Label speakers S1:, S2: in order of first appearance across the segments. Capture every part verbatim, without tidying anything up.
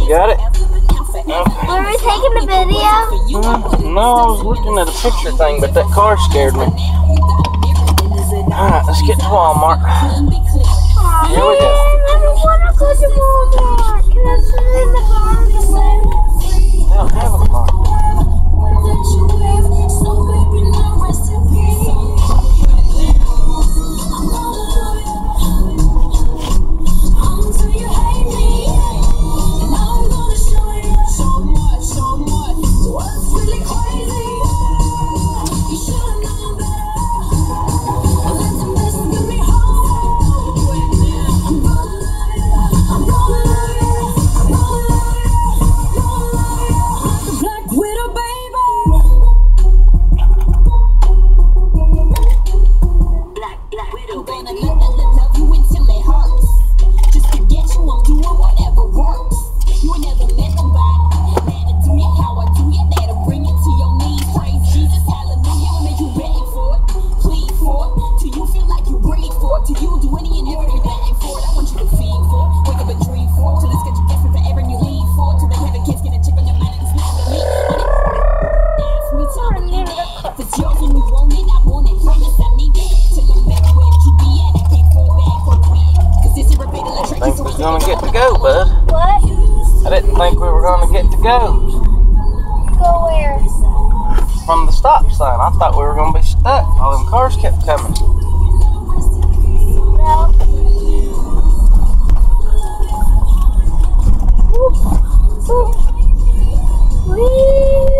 S1: got it?
S2: Okay. Were we taking a video?
S1: Mm, no, I was looking at a picture thing, but that car scared me. Alright, let's get to Walmart. Here we go.
S2: I don't want to go to Walmart. Can I sit in the car?
S1: They don't have a car. Gonna get to go, bud.
S2: What?
S1: I didn't think we were gonna get to go.
S2: Go where?
S1: From the stop sign. I thought we were gonna be stuck. All them cars kept coming.
S2: No. Ooh. Ooh. Whee!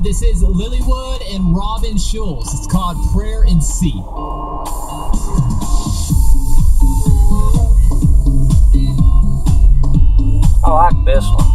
S3: This is Lilywood and Robin Schulz. It's called Prayer in C.
S1: I like this one.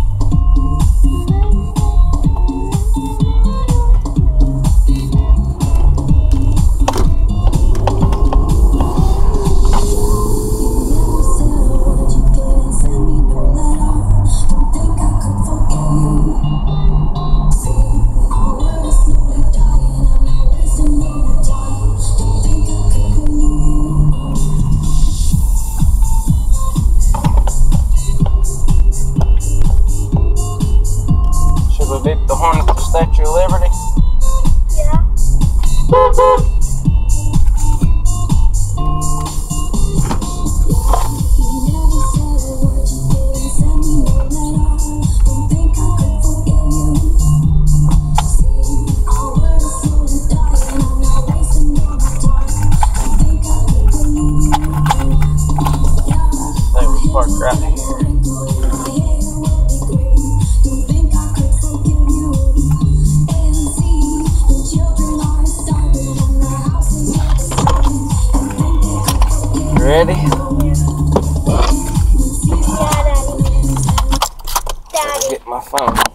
S1: Beat the horn at the Statue of Liberty?
S2: Yeah.
S1: They was parked right here. Ready?
S2: Yeah, Daddy. Daddy.
S1: Get my phone.